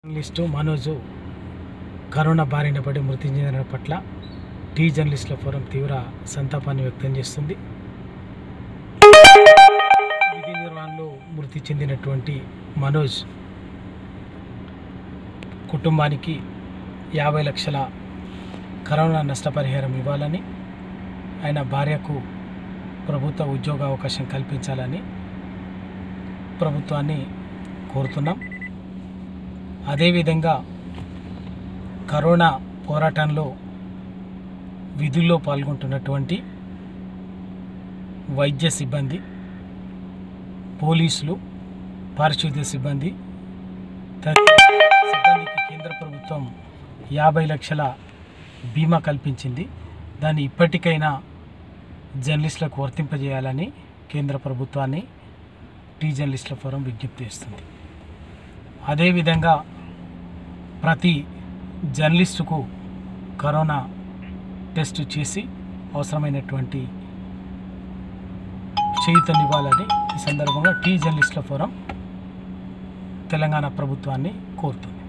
Journalist Manoj corona బారిన పడి మృతి చెందిన పట్ల టీ జర్నలిస్టుల ఫోరం తీవ్ర సంతాపాన్ని వ్యక్తం చేస్తుంది. విధి నిర్వహణలో మృతి చెందినటువంటి మనోజ్ కుటుంబానికి 50 లక్షల కరోనా నష్టపరిహారం ఇవ్వాలని, ఆయన భార్యకు ప్రభుత్వ ఉద్యోగ అవకాశం కల్పించాలని ప్రభుత్వాన్ని కోరుతున్నాం. అదేవిధంగా కరోనా పోరాటంలో విధుల్లో పాల్గొంటున్నటువంటి వైద్య సిబ్బంది, పోలీసులు, పారిశుద్ధ్య సిబ్బందికి కేంద్ర ప్రభుత్వం 50 లక్షల బీమా కల్పించింది. దాన్ని ఇప్పటికైనా జర్నలిస్టులకు వర్తింపజేయాలని కేంద్ర ప్రభుత్వాన్ని టీ జర్నలిస్టుల ఫోరం విజ్ఞప్తి చేస్తుంది. అదేవిధంగా ప్రతి జర్నలిస్టుకు కరోనా టెస్ట్ చేసి అవసరమైనటువంటి చేయూతనివ్వాలని ఈ సందర్భంగా టీ జర్నలిస్టుల ఫోరం తెలంగాణ ప్రభుత్వాన్ని కోరుతుంది.